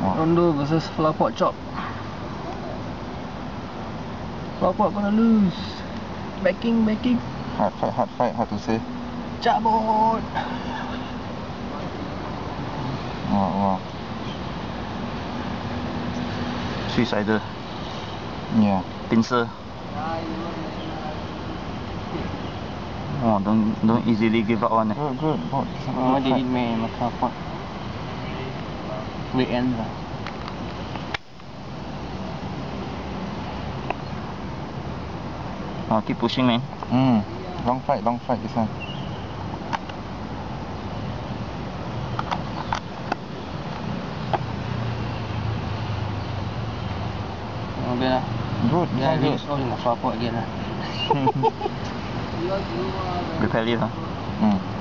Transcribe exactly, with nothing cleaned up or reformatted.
Rondo versus flower pot chop. Flower pot gonna lose. Backing, backing. Hard fight, hard fight, hard to say. Cabut. Wow, wow. Suicidal. Yeah. Pincer. Oh, don't don't easily give up on it. Good, good. Oh, Oh, jadi main flower pot. Weekend lah. Oh, keep pushing, man. Hmm. Long fight, long fight this one. Oh, biar lah. Good, this Yeah, one we good. just all in the flower pot again lah. Repetitive, huh? Hmm.